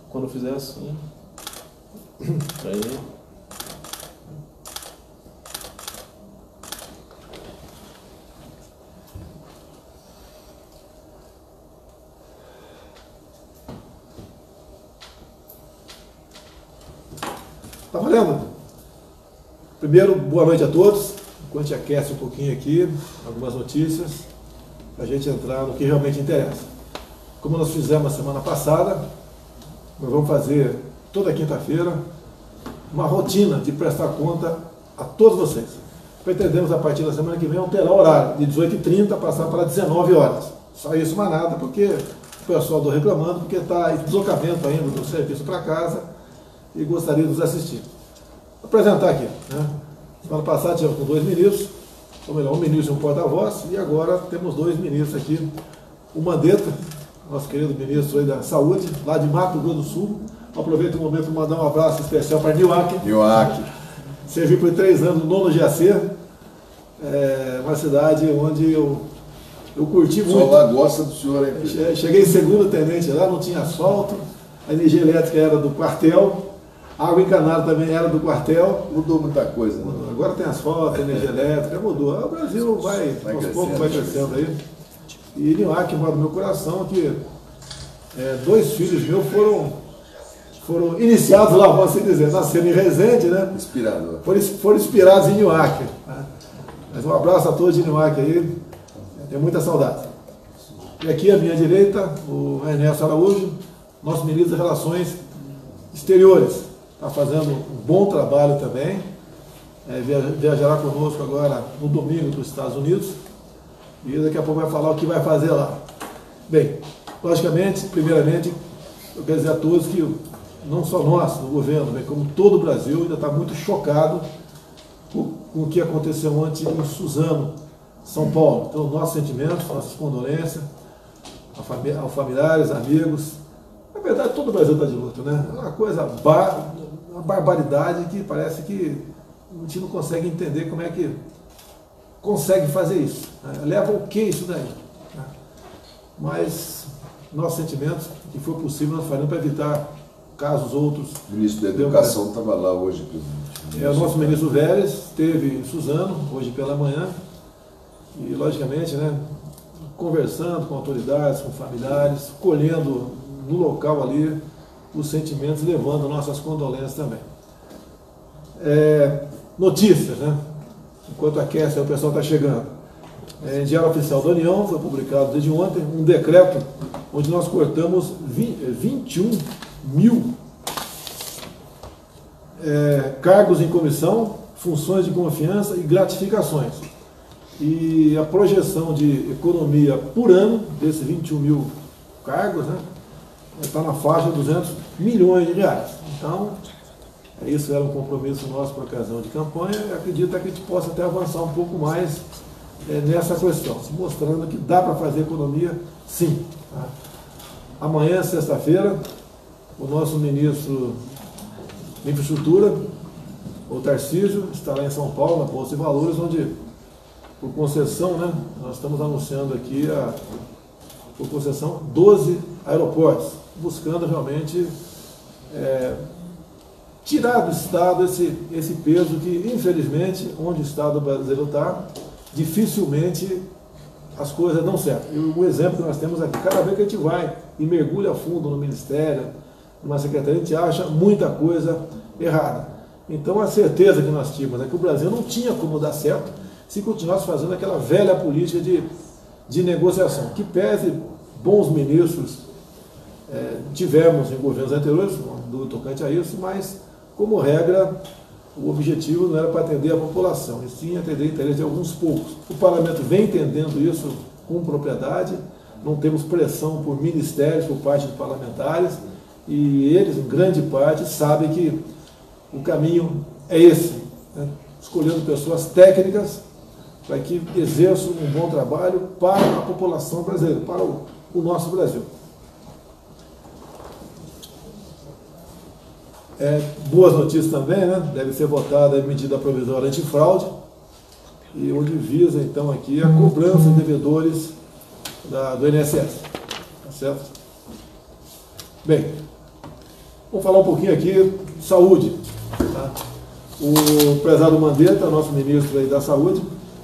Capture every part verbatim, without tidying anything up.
quando eu fizer assim, aí. Tá valendo? Primeiro, boa noite a todos. Enquanto a gente aquece um pouquinho aqui, algumas notícias, para a gente entrar no que realmente interessa. Como nós fizemos na semana passada, nós vamos fazer toda quinta-feira uma rotina de prestar conta a todos vocês. Pretendemos, a partir da semana que vem, alterar o horário, de dezoito e trinta passar para dezenove horas. Só isso, mais nada, porque o pessoal está reclamando, porque está em deslocamento ainda do serviço para casa e gostaria de nos assistir. Vou apresentar aqui, né? Semana passada tivemos com dois ministros, ou melhor, um ministro e um porta-voz, e agora temos dois ministros aqui. O Mandetta, nosso querido ministro aí da Saúde, lá de Mato Grosso do Sul. Aproveito o momento para mandar um abraço especial para Niuaque. Niuaque. Servi por três anos no nono G A C, é uma cidade onde eu, eu curti muito. Só lá gosta do senhor, hein? Cheguei segundo tenente lá, não tinha asfalto, a energia elétrica era do quartel. A água encanada também era do quartel. Mudou muita coisa. Né? Mudou. Agora tem asfalto, energia elétrica, mudou. O Brasil vai, vai aos poucos, vai crescendo aí. E Niuaque mora no meu coração que é, dois filhos meus foram, foram iniciados lá, vamos assim dizer, nasceram em Resende, né? Inspirador. Foram, foram inspirados em Niuaque. Né? Mas um abraço a todos de Niuaque aí, tenho muita saudade. E aqui à minha direita, o Ernesto Araújo, nosso ministro de Relações Exteriores. Está fazendo um bom trabalho também, é, viajará conosco agora no domingo para os Estados Unidos e daqui a pouco vai falar o que vai fazer lá. Bem, logicamente, primeiramente, eu quero dizer a todos que não só nós, no governo, bem como todo o Brasil, ainda está muito chocado com, com o que aconteceu ontem em Suzano, São Paulo. Então, nossos sentimentos, nossas condolências aos familiares, amigos. Na verdade, todo o Brasil está de luto, né? É uma coisa, bar, uma barbaridade que parece que a gente não consegue entender como é que consegue fazer isso. Né? Leva o que isso daí? Né? Mas nossos sentimentos, que for possível, nós faremos para evitar casos outros. O ministro da Educação estava lá hoje, presidente. É, o nosso ministro Vélez esteve em Suzano, hoje pela manhã, e logicamente, né, conversando com autoridades, com familiares, colhendo no local ali os sentimentos, levando nossas condolências também. É, notícias, né? Enquanto aquece, o pessoal está chegando. É, em Diário Oficial da União, foi publicado desde ontem um decreto onde nós cortamos vinte e um mil é, cargos em comissão, funções de confiança e gratificações. E a projeção de economia por ano desses vinte e um mil cargos, né, está na faixa de duzentos milhões de reais. Então, isso era um compromisso nosso por ocasião de campanha e acredito que a gente possa até avançar um pouco mais é, nessa questão, mostrando que dá para fazer economia sim. Tá? Amanhã, sexta-feira, o nosso ministro de Infraestrutura, o Tarcísio, estará em São Paulo, na Bolsa de Valores, onde, por concessão, né, nós estamos anunciando aqui, a, por concessão, doze aeroportos, buscando realmente é, tirar do Estado esse, esse peso que, infelizmente, onde o Estado brasileiro está, dificilmente as coisas dão certo. E o exemplo que nós temos aqui, cada vez que a gente vai e mergulha a fundo no Ministério, numa Secretaria, a gente acha muita coisa errada. Então a certeza que nós tínhamos é que o Brasil não tinha como dar certo se continuasse fazendo aquela velha política de, de negociação, que pese bons ministros é, tivemos em governos anteriores, do tocante a isso, mas, como regra, o objetivo não era para atender a população, e sim atender o interesse de alguns poucos. O parlamento vem entendendo isso com propriedade, não temos pressão por ministérios, por parte de parlamentares, e eles, em grande parte, sabem que o caminho é esse, né? Escolhendo pessoas técnicas para que exerçam um bom trabalho para a população brasileira, para o, o nosso Brasil. É, boas notícias também, né? Deve ser votada a medida provisória antifraude, e onde visa, então, aqui a cobrança de devedores da, do I N S S. Tá certo? Bem, Vou falar um pouquinho aqui de saúde. Tá? O prezado Mandetta, nosso ministro aí da Saúde,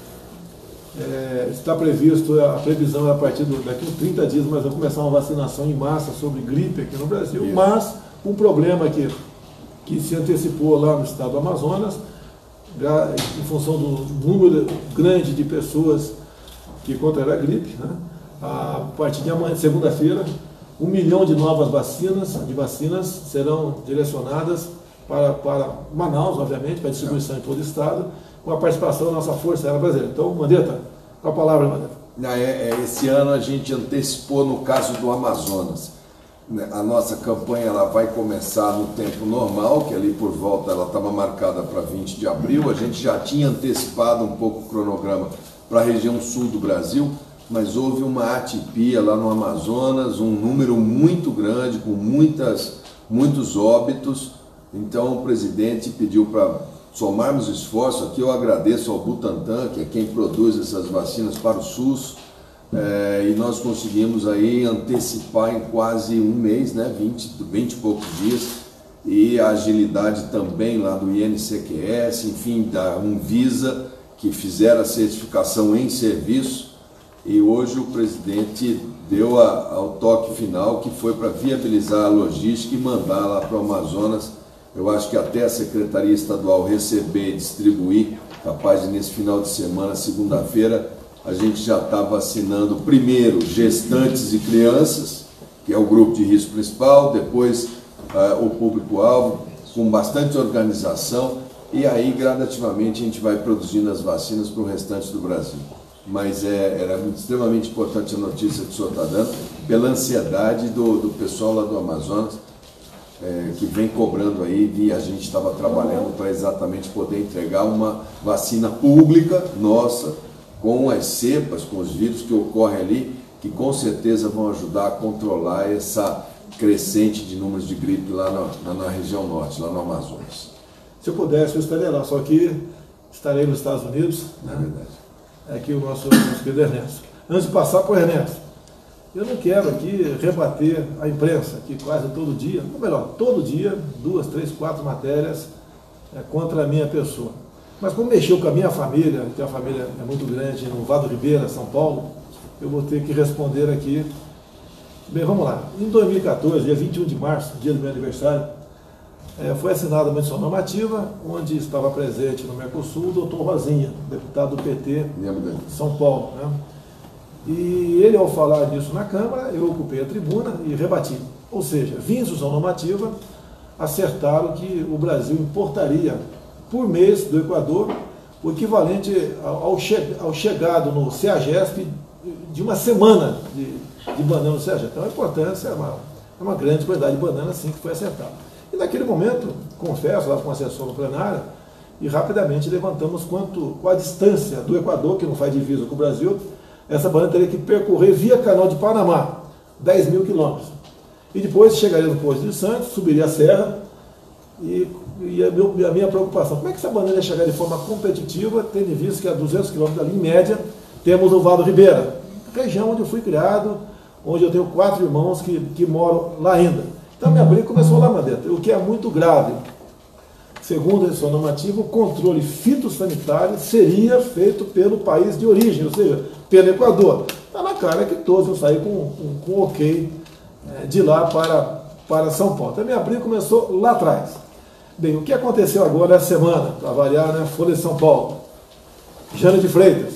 é, está previsto, a previsão é a partir do, daqui a trinta dias, mas vai começar uma vacinação em massa sobre gripe aqui no Brasil, Isso. mas um problema que, que se antecipou lá no estado do Amazonas, em função do número grande de pessoas que contraíram a gripe, né? A partir de amanhã, segunda-feira, um milhão de novas vacinas, de vacinas serão direcionadas para, para Manaus, obviamente, para distribuição em todo o estado, com a participação da nossa Força Aérea Brasileira. Então, Mandetta, com a palavra, Mandetta. É, é, esse ano a gente antecipou no caso do Amazonas. A nossa campanha ela vai começar no tempo normal, que ali por volta ela estava marcada para vinte de abril. A gente já tinha antecipado um pouco o cronograma para a região sul do Brasil, mas houve uma atipia lá no Amazonas, um número muito grande, com muitas, muitos óbitos. Então o presidente pediu para somarmos esforço. Aqui eu agradeço ao Butantan, que é quem produz essas vacinas para o SUS, é, e nós conseguimos aí antecipar em quase um mês, né, vinte, vinte e poucos dias, e a agilidade também lá do I N C Q S, enfim, da Anvisa, que fizeram a certificação em serviço, e hoje o presidente deu a, ao toque final, que foi para viabilizar a logística e mandar lá para o Amazonas. Eu acho que até a Secretaria Estadual receber e distribuir, capaz de nesse final de semana, segunda-feira, a gente já está vacinando primeiro gestantes e crianças, que é o grupo de risco principal, depois uh, o público-alvo, com bastante organização, e aí gradativamente a gente vai produzindo as vacinas para o restante do Brasil. Mas é, era extremamente importante a notícia que o senhor está dando, pela ansiedade do, do pessoal lá do Amazonas, é, que vem cobrando aí, e a gente estava trabalhando para exatamente poder entregar uma vacina pública nossa, com as cepas, com os vírus que ocorrem ali, que com certeza vão ajudar a controlar essa crescente de números de gripe lá na, na, na região norte, lá no Amazonas. Se eu pudesse, eu estaria lá, só que estarei nos Estados Unidos, né? É verdade. Aqui o nosso, nosso querido Ernesto. Antes de passar para o Ernesto, eu não quero aqui rebater a imprensa, que quase todo dia, ou melhor, todo dia, duas, três, quatro matérias é, contra a minha pessoa. Mas como mexeu com a minha família, que a família é muito grande, no Vado Ribeira, São Paulo, eu vou ter que responder aqui. Bem, vamos lá. Em dois mil e quatorze, dia vinte e um de março, dia do meu aniversário, é, foi assinada uma edição normativa, onde estava presente no Mercosul o doutor Rosinha, deputado do P T de São Paulo. Né? E ele, ao falar disso na Câmara, eu ocupei a tribuna e rebati. Ou seja, vim edição normativa, acertaram que o Brasil importaria por mês do Equador o equivalente ao, che ao chegado no CEAGESP de uma semana de, de banana no CEAGESP. Então a importância é uma, é uma grande quantidade de banana, assim, que foi acertado. E naquele momento, confesso, lá com a sessão no plenário, e rapidamente levantamos quanto, qual a distância do Equador, que não faz divisa com o Brasil, essa banana teria que percorrer via Canal de Panamá, dez mil quilômetros. E depois chegaria no Porto de Santos, subiria a serra, e, e a, meu, a minha preocupação, como é que essa banana ia chegar de forma competitiva, tendo em vista que a duzentos quilômetros ali, em média, temos o Vado Ribeira, região onde eu fui criado, onde eu tenho quatro irmãos que, que moram lá ainda. Então a minha briga começou lá, Mandetta, o que é muito grave. Segundo a edição normativa, o controle fitossanitário seria feito pelo país de origem, ou seja, pelo Equador. Está na cara que todos vão sair com, com, com ok é, de lá para, para São Paulo. Então a minha briga começou lá atrás. Bem, o que aconteceu agora essa semana, para variar, né, Folha de São Paulo? Jane de Freitas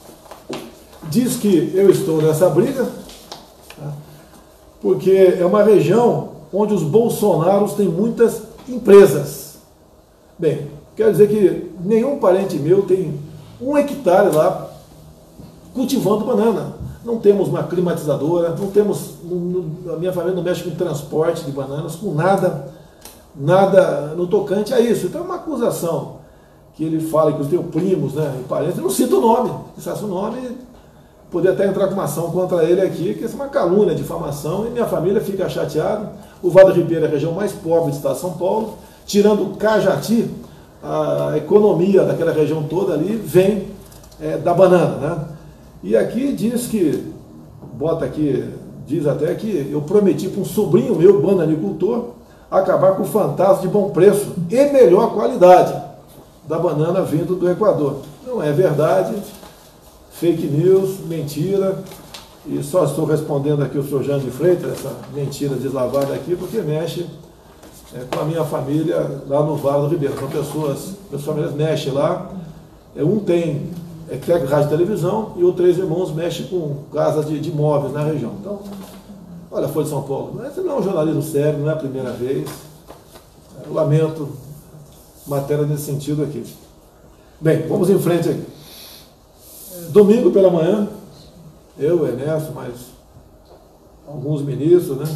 diz que eu estou nessa briga, tá, porque é uma região onde os bolsonaros têm muitas empresas. Bem, quero dizer que nenhum parente meu tem um hectare lá cultivando banana. Não temos uma climatizadora, não temos, a minha família não mexe com transporte de bananas, com nada, nada no tocante a isso. Então é uma acusação que ele fala que os teus primos, né, e parentes, não cita o nome, se citasse o nome, poderia até entrar com uma ação contra ele aqui, que é uma calúnia, difamação, e minha família fica chateada. O Vado Ribeira é a região mais pobre do estado de São Paulo, tirando o Cajati, a economia daquela região toda ali vem é, da banana, né? E aqui diz que, bota aqui, diz até que eu prometi para um sobrinho meu, bananicultor, acabar com o fantasma de bom preço e melhor qualidade da banana vindo do Equador. Não é verdade, fake news, mentira, e só estou respondendo aqui o senhor Jânio de Freitas, essa mentira deslavada aqui, porque mexe é, com a minha família lá no Vale do Ribeira. São pessoas, minhas famílias mexem lá, é, um tem é, técnico de rádio e televisão e os três irmãos mexem com casa de, de imóveis na região. Então, olha a Folha de São Paulo, mas não é um jornalismo sério, não é a primeira vez. Eu lamento matéria nesse sentido aqui. Bem, vamos em frente aqui. Domingo pela manhã, eu, Ernesto, mais alguns ministros, né,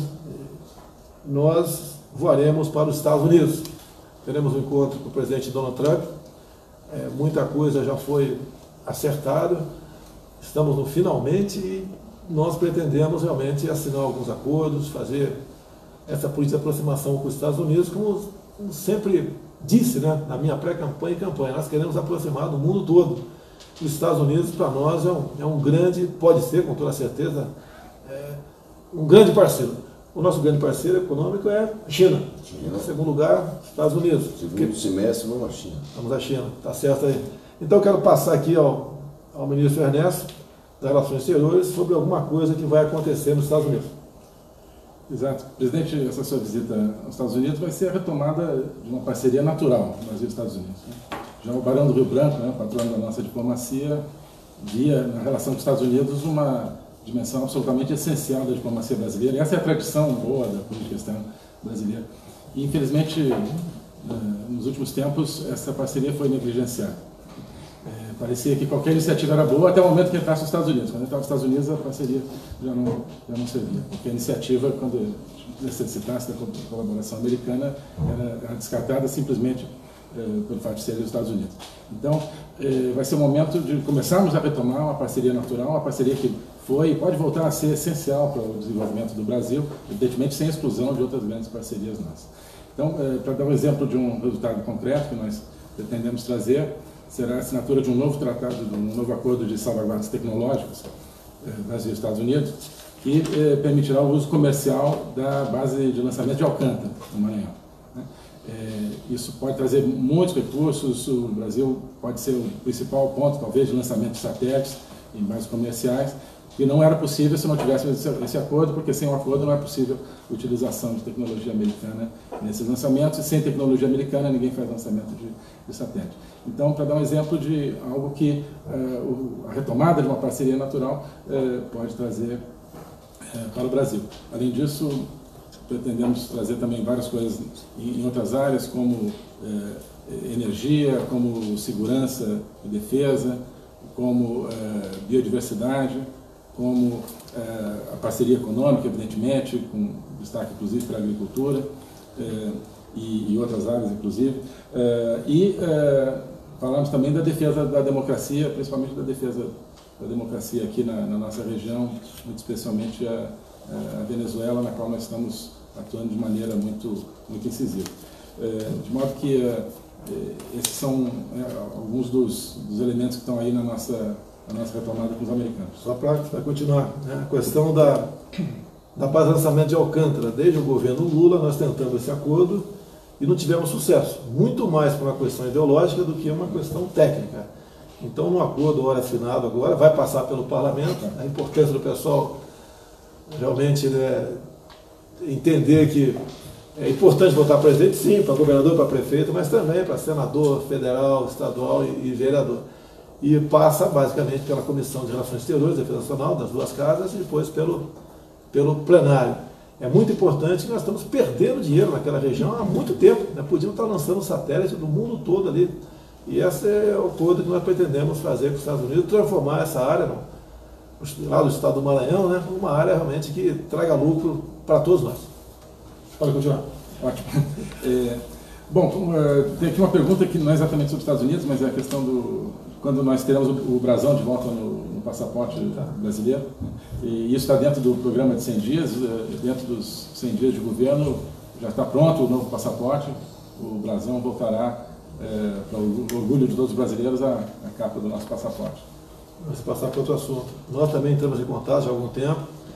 nós voaremos para os Estados Unidos. Teremos um encontro com o presidente Donald Trump. É, muita coisa já foi acertada. Estamos no finalmente e nós pretendemos realmente assinar alguns acordos, fazer essa política de aproximação com os Estados Unidos, como, como sempre disse, né, na minha pré-campanha e campanha. Nós queremos aproximar do mundo todo. Os Estados Unidos, para nós, é um, é um grande, pode ser, com toda certeza, é um grande parceiro. O nosso grande parceiro econômico é a China. China. Em segundo lugar, Estados Unidos. Segundo Porque... semestre, vamos à China. Vamos à China, está certo aí. Então, eu quero passar aqui ao, ao ministro Ernesto, das Relações Exteriores, sobre alguma coisa que vai acontecer nos Estados Unidos. Exato. Presidente, essa sua visita aos Estados Unidos vai ser a retomada de uma parceria natural Brasil e Estados Unidos. Já o Barão do Rio Branco, né, patrono da nossa diplomacia, via na relação com os Estados Unidos uma dimensão absolutamente essencial da diplomacia brasileira. E essa é a tradição boa da política externa brasileira. E, infelizmente, nos últimos tempos, essa parceria foi negligenciada. É, parecia que qualquer iniciativa era boa até o momento que entrasse os Estados Unidos. Quando entrava os Estados Unidos, a parceria já não, já não servia. Porque a iniciativa, quando necessitasse da colaboração americana, era, era descartada simplesmente eh, pelo fato de ser os Estados Unidos. Então, eh, vai ser o momento de começarmos a retomar uma parceria natural, uma parceria que foi e pode voltar a ser essencial para o desenvolvimento do Brasil, evidentemente sem exclusão de outras grandes parcerias nossas. Então, eh, para dar um exemplo de um resultado concreto que nós pretendemos trazer, será a assinatura de um novo tratado, de um novo acordo de salvaguardas tecnológicas, eh, Brasil e Estados Unidos, que eh, permitirá o uso comercial da base de lançamento de Alcântara, no Maranhão. Né? Eh, isso pode trazer muitos recursos, o Brasil pode ser o principal ponto, talvez, de lançamento de satélites em bases comerciais, que não era possível se não tivéssemos esse, esse acordo, porque sem o acordo não é possível a utilização de tecnologia americana nesses lançamentos, e sem tecnologia americana ninguém faz lançamento de, de satélite. Então, para dar um exemplo de algo que uh, o, a retomada de uma parceria natural uh, pode trazer uh, para o Brasil. Além disso, pretendemos trazer também várias coisas em, em outras áreas, como uh, energia, como segurança e defesa, como uh, biodiversidade, como eh, a parceria econômica, evidentemente, com destaque inclusive para a agricultura eh, e, e outras áreas, inclusive. Eh, e eh, falamos também da defesa da democracia, principalmente da defesa da democracia aqui na, na nossa região, muito especialmente a, a Venezuela, na qual nós estamos atuando de maneira muito, muito incisiva. Eh, de modo que eh, esses são eh, alguns dos, dos elementos que estão aí na nossa a nossa retomada com os americanos. Só para continuar, né? A questão da, da base de lançamento de Alcântara, desde o governo Lula, nós tentamos esse acordo e não tivemos sucesso. Muito mais por uma questão ideológica do que uma questão técnica. Então, no acordo, hora assinado agora, vai passar pelo parlamento, a importância do pessoal realmente, né, entender que é importante votar presidente, sim, para governador, para prefeito, mas também para senador, federal, estadual e, e vereador. E passa basicamente pela Comissão de Relações Exteriores, Defesa Nacional, das duas casas, e depois pelo, pelo plenário. É muito importante que nós estamos perdendo dinheiro naquela região há muito tempo, né? Podíamos estar lançando satélite do mundo todo ali. E esse é o acordo que nós pretendemos fazer com os Estados Unidos, transformar essa área, no, lá do estado do Maranhão, né, uma área realmente que traga lucro para todos nós. Pode continuar. Ótimo. É, bom, tem aqui uma pergunta que não é exatamente sobre os Estados Unidos, mas é a questão do... quando nós teremos o brasão de volta no, no passaporte brasileiro. E isso está dentro do programa de cem dias, dentro dos cem dias de governo, já está pronto o novo passaporte, o brasão voltará é, para o orgulho de todos os brasileiros a, a capa do nosso passaporte. Vamos passar para outro assunto. Nós também estamos em contato já há algum tempo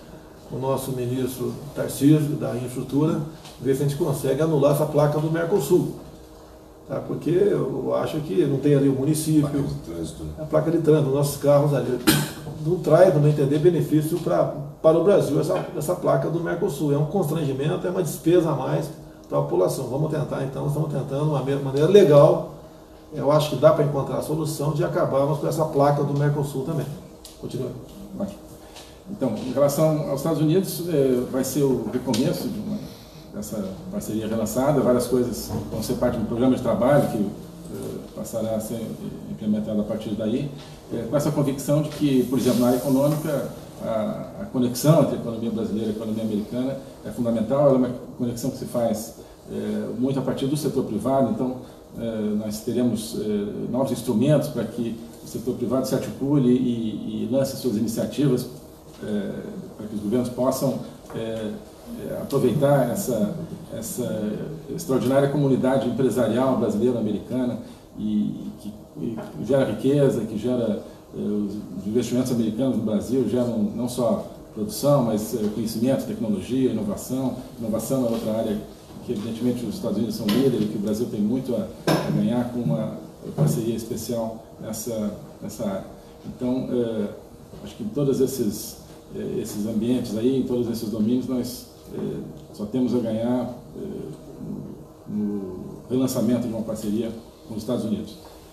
o nosso ministro Tarcísio, da Infraestrutura, ver se a gente consegue anular essa placa do Mercosul. Tá? Porque eu acho que não tem ali o município, Placa de trânsito, né? a placa de trânsito, nossos carros ali, não traz, no meu entender, benefício pra, para o Brasil essa, essa placa do Mercosul. É um constrangimento, é uma despesa a mais para a população. Vamos tentar, então, estamos tentando uma maneira legal, eu acho que dá para encontrar a solução de acabarmos com essa placa do Mercosul também. Continua. Então, em relação aos Estados Unidos, eh, vai ser o recomeço de uma, dessa parceria relançada, várias coisas vão ser parte do programa de trabalho que eh, passará a ser implementado a partir daí, eh, com essa convicção de que, por exemplo, na área econômica, a, a conexão entre a economia brasileira e a economia americana é fundamental, ela é uma conexão que se faz eh, muito a partir do setor privado, então eh, nós teremos eh, novos instrumentos para que o setor privado se articule e, e lance suas iniciativas É, para que os governos possam é, é, aproveitar essa, essa extraordinária comunidade empresarial brasileira-americana e que e gera riqueza, que gera é, os investimentos americanos no Brasil, geram não só produção, mas é, conhecimento, tecnologia, inovação. Inovação é outra área que evidentemente os Estados Unidos são líderes e que o Brasil tem muito a, a ganhar com uma parceria especial nessa, nessa área. Então, é, acho que em todos esses esses ambientes aí, em todos esses domínios, nós eh, só temos a ganhar eh, no relançamento de uma parceria com os Estados Unidos.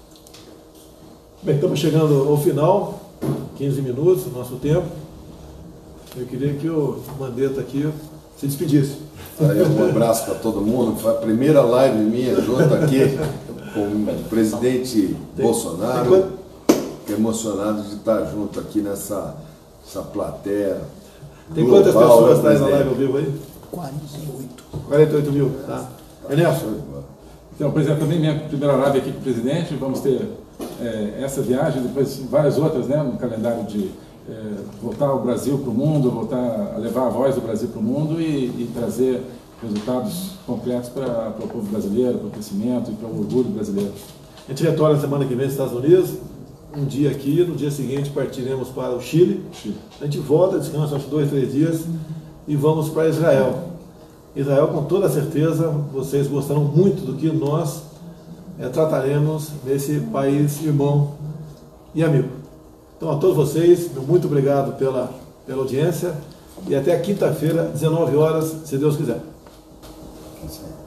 Bem, estamos chegando ao final, quinze minutos do nosso tempo. Eu queria que o Mandetta aqui se despedisse. Aí um abraço para todo mundo. Foi a primeira live minha junto aqui com o presidente Tem, Bolsonaro. tem Fiquei emocionado de estar junto aqui nessa essa plateia. Tem quantas global, pessoas né, está aí na live ao presidente? vivo aí? quarenta e oito. quarenta e oito mil, tá? Ernesto, Então, presidente, também minha primeira live aqui com o presidente, vamos ter é, essa viagem, depois várias outras, né, no calendário de é, voltar o Brasil para o mundo, voltar a levar a voz do Brasil para o mundo e, e trazer resultados concretos para o povo brasileiro, para o crescimento e para o orgulho brasileiro. a gente retorna semana que vem nos Estados Unidos, um dia aqui, no dia seguinte partiremos para o Chile, Chile. a gente volta, descansa acho dois, três dias e vamos para Israel. Israel, com toda certeza, vocês gostaram muito do que nós é, trataremos nesse país irmão e amigo. Então, a todos vocês, meu muito obrigado pela, pela audiência e até quinta-feira, dezenove horas, se Deus quiser.